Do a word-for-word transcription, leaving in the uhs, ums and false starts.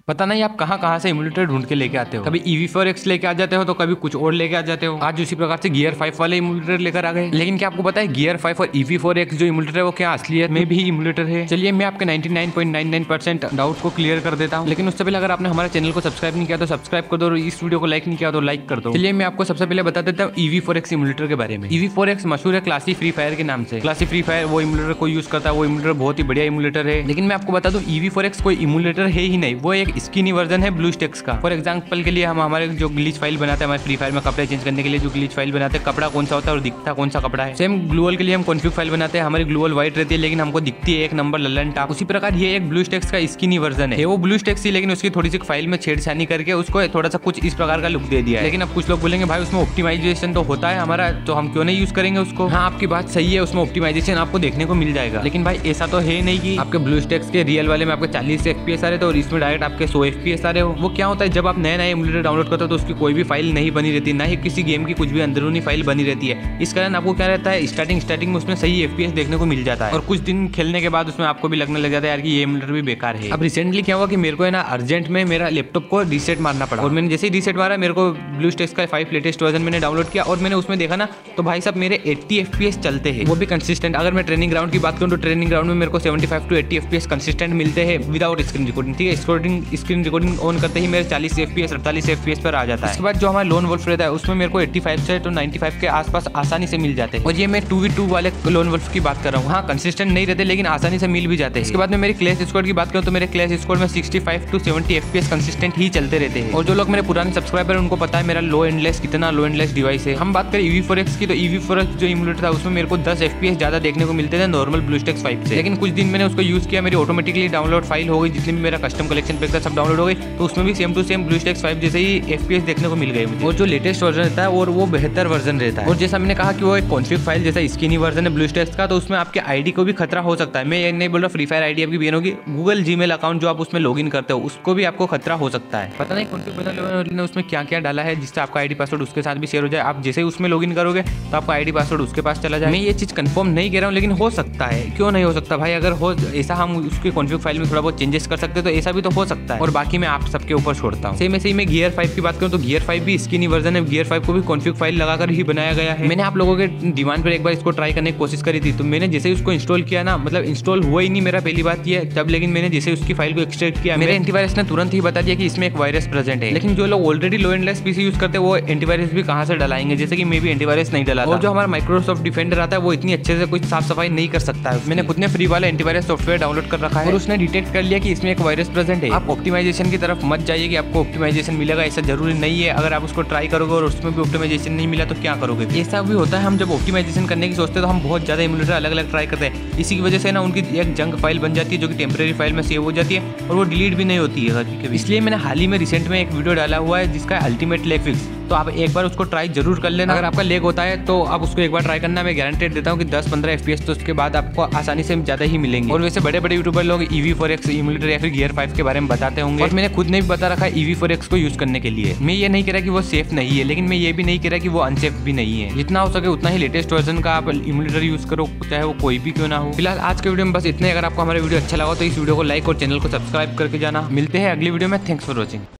पता नहीं आप कहाँ कहाँ से इमुलेटर ढूंढ के लेके आते हो। कभी ई वी फोर एक्स लेके आ जाते हो तो कभी कुछ और लेके आ जाते हो। आज उसी प्रकार से गियर फाइव वाले इमुलेटर लेकर आ गए। लेकिन क्या आपको पता है गियर फाइव और ई वी फोर एक्स जो इमुलेटर है वो क्या असलियत में भी इमुलेटर है? चलिए मैं आपके ninety nine point nine nine percent doubt को क्लियर कर देता हूँ। लेकिन उससे पहले अगर आपने हमारे चैनल को सब्सक्राइब नहीं किया तो सब्सक्राइब कर दो और इस वीडियो को लाइक नहीं किया तो लाइक कर दो। चलिए मैं आपको सबसे पहले बता देता हूँ E V four X emulator के बारे में। ई वी फोर एक्स मशहूर है क्लासिक फ्री फायर के नाम से। क्लासिक फ्री फायर वो इमुलेटर को यूज करता है, वो इमुलेटर बहुत ही बढ़िया इमुलेटर है। लेकिन मैं आपको बता दूं ई वी फोर एक्स कोई इमुलेटर है ही नहीं, वो एक स्किनी वर्जन है ब्लूस्टैक्स का। फॉर एग्जांपल के लिए हम हमारे जो ग्लिच फाइल बनाते हैं हमारे फ्री फायर में कपड़े चेंज करने के लिए जो ग्लिच फाइल बनाते हैं, कपड़ा कौन सा होता है और दिखता कौन सा कपड़ा है। सेम ग्लूअल के लिए हम कॉन्फिग फाइल बनाते हैं, हमारी ग्लूअल व्हाइट रहती है लेकिन हमको दिखती है एक नंबर ललन टॉप। उसी प्रकार ये एक ब्लूस्टैक्स का स्किनी वर्जन है। वो ब्लूस्टैक्स ही लेकिन उसकी थोड़ी सी फाइल में छेड़छानी करके उसको थोड़ा सा कुछ इस प्रकार का लुक दे दिया है। लेकिन अब कुछ लोग बोलेंगे भाई उसमें ऑप्टिमाइजेशन तो होता है हमारा, तो हम क्यों नहीं यूज करेंगे उसको। हाँ आपकी बात सही है, उसमें ऑप्टिमाइजेशन आपको देखने को मिल जाएगा। लेकिन भाई ऐसा तो है नहीं कि आपके ब्लूस्टैक्स के रियल वाले में आपके चालीस एफ पी एस आ रहे थे और इसमें डायरेक्ट आपके सौ एफ पी एस आ रहे हो। वो क्या होता है जब आप नए नए इमुलेटर डाउनलोड करते हो तो उसकी कोई भी फाइल नहीं बनी रहती, ना ही किसी गेम की कुछ भी अंदरूनी फाइल बनी रहती है। इस कारण आपको क्या रहता है स्टार्टिंग स्टार्टिंग में उसमें सही एफ पी एस देखने को मिल जाता है और कुछ दिन खेलने के बाद उसमें आपको भी लगने लग जाता है यार कि ये इमुलेटर भी बेकार है। अब रिसेंटली क्या हुआ कि मेरे को है ना अर्जेंट में मेरा लैपटॉप को रीसेट मारना पड़ा और मैंने जैसे ही रीसेट मारा मेरे को ब्लूस्टैक्स का फाइव लेटेस्ट वर्जन मैंने डाउनलोड किया और मैंने उसमें देखा ना तो भाई साहब मेरे अस्सी एफ पी एस चलते हैं, वो भी कंसिस्टेंट। अगर मैं ट्रेनिंग ग्राउंड की बात करूँ तो ट्रेनिंग ग्राउंड में मेरे को पचहत्तर टू अस्सी एफ पी एस कंसिस्टेंट मिलते हैं विदाउट स्क्रीन रिकॉर्डिंग। ठीक है, स्क्रीन स्क्रीन रिकॉर्डिंग ऑन करते ही मेरे चालीस एफ पी एस अड़तालीस एफ पी एस पर आ जाता है। इसके बाद जो हमारा लोन वुल्फ रहता है उसमें मेरे को पचासी से तो पचानवे के आसपास आसानी से मिल जाते हैं। और ये मैं टू वी टू वाले लोन वुल्फ की बात कर रहा हूँ। हाँ कंसिस्टेंट नहीं रहते लेकिन आसानी से मिल भी जाते हैं। इसके बाद में मेरी क्लैश स्क्वाड की बात करूँ तो मेरे क्लैश स्क्वाड में पैंसठ टू सत्तर एफ पी एस कंसिस्टेंट ही चलते रहते हैं। और जो लोग मेरे पुराने सब्सक्राइबर उनको पता है मेरा लो एंडलेस कितना लो एंडलेस डिवाइस है। हम बात करें ई वी फोर एक्स की तो ई वी फोर एक्स जो इमुलेटर था उसमें मेरे को दस एफ पी एस ज्यादा देखने को मिलते थे नॉर्मल ब्लूस्टैक्स फाइव से। लेकिन कुछ दिन मैंने उसको यूज किया, मेरी ऑटोमेटिकली डाउनलोड फाइल हो गई, जितनी भी मेरा कस्टम कलेक्शन पैक था सब डाउनलोड हो गई, तो उसमें भी same to same BlueStacks five जैसे ही एफ पी एस देखने को मिल गए मुझे। और जो लेटेस्ट वर्जन रहता है और वो बेहतर वर्जन रहता है। और जैसा मैंने कहा कि वो एक कॉन्फिग फाइल जैसा स्किनी वर्जन है ब्लूस्टैक्स का, तो उसमें आपके आईडी को भी खतरा हो सकता है। मैं ये नहीं बोल रहा फ्री फायर आईडी आपकी बैन होगी, गूगल जीमेल अकाउंट जो आप उसमें लॉगिन करते हो उसको भी आपको खतरा हो सकता है। पता नहीं कॉन्फिग फाइल ने उसमें क्या क्या डाला है जिससे आपका आईडी पासवर्ड उसके साथ भी शेयर हो जाए। आप जैसे ही उसमें लॉगिन करोगे तो आपका आईडी पासवर्ड उसके पास चला जाए। मैं ये चीज कंफर्म नहीं कह रहा हूँ लेकिन हो सकता है, क्यों नहीं हो सकता भाई। अगर हो ऐसा हम उसके कॉन्फिग फाइल में थोड़ा बहुत चेंजेस कर सकते हैं तो ऐसा भी तो हो सकता है। और बाकी मैं आप सबके ऊपर छोड़ता हूँ। सेम ऐसे ही मैं गियर फाइव की बात करूँ तो गियर फाइव भी स्किनी वर्जन है। गियर फाइव को भी कॉन्फिग फाइल लगाकर ही बनाया गया है। मैंने आप लोगों के डिमांड पर एक बार इसको ट्राई करने की कोशिश करी थी, तो मैंने जैसे ही उसको इंस्टॉल किया ना, मतलब इंस्टॉल हुआ ही नहीं मेरा, पहली बात ये तब। लेकिन मैंने जैसे उसकी फाइल को एक्सट्रैक्ट किया मेरे एंटीवायरस ने तुरंत ही बता दिया कि इसमें एक वायरस प्रेजेंट है। लेकिन जो लोग already low end less PC use करते हैं वो एंटीवायरस भी कहां से डलाएंगे, जैसे कि मैं भी एंटीवायरस नहीं डला। और जो हमारा माइक्रोसॉफ्ट डिफेंडर आता है वो इतनी अच्छे से कुछ साफ सफाई नहीं कर सकता है। मैंने खुद ने फ्री वाला एंटीवायरस सॉफ्टवेयर डाउनलोड कर रखा है और उसने डिटेक्ट कर लिया कि इसमें एक वायरस प्रेजेंट है। आप ऑप्टिमाइजेशन की तरफ मत जाइए कि आपको ऑप्टिमाइजेशन मिलेगा, ऐसा जरूरी नहीं है। अगर आप उसको ट्राई करोगे और उसमें भी ऑप्टिमाइजेशन नहीं मिला तो क्या करोगे। ऐसा भी होता है, हम जब ऑप्टिमाइजेशन करने की सोचते हैं तो हम बहुत ज्यादा इमुलेटर अलग अलग ट्राई करते हैं। इसी की वजह से ना उनकी एक जंक फाइल बन जाती है जो कि टेम्परेरी फाइल में सेव हो जाती है और वो डिलीट भी नहीं होती है कभी। इसलिए मैंने हाल ही में रिसेंट में एक वीडियो डाला हुआ है जिसका अल्टीमेट लेग फिक्स, तो आप एक बार उसको ट्राई जरूर कर लेना। अगर आपका लेग होता है तो आप उसको एक बार ट्राई करना। मैं गारंटेड देता हूँ कि दस पंद्रह एफ पी एस तो उसके बाद आपको आसानी से ज्यादा ही मिलेंगे। और वैसे बड़े बड़े यूट्यूबर लोग E V four X emulator या फिर गियर फाइव के बारे में बताते होंगे और मैंने खुद ने भी बता रखा है ई वी फोर एक्स को यूज करने के लिए। मैं ये नहीं कह रहा कि वो सेफ नहीं है, लेकिन मैं ये भी नहीं कह रहा कि वो अनसेफ भी नहीं है। जितना हो सके उतना ही लेटेस्ट वर्जन का आप इमुलेटर यूज करो, चाहे वो कोई भी क्यों ना हो। फिलहाल आज के वीडियो में बस इतने। अगर आपको हमारा वीडियो अच्छा लगा तो इस वीडियो को लाइक और चैनल को सब्सक्राइब करके जाना। मिलते हैं अगली वीडियो में। Thanks for watching.